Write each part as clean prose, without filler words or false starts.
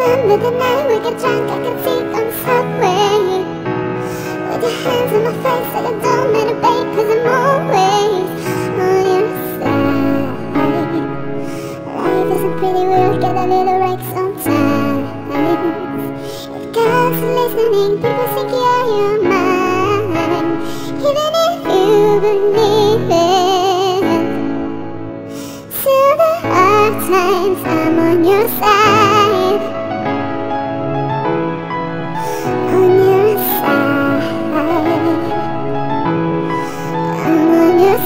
remember the night we got drunk, I could see on the subway. With your hands on my face like it don't matter, babe, 'cause I'm always on your side. Life isn't pretty, we'll get a little wreck sometimes. If God's listening, people think you're mine. Even if you believe it, through the hard times, I'm on your side. On your side. I'm on your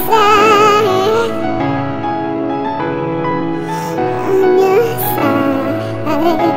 side. On your side.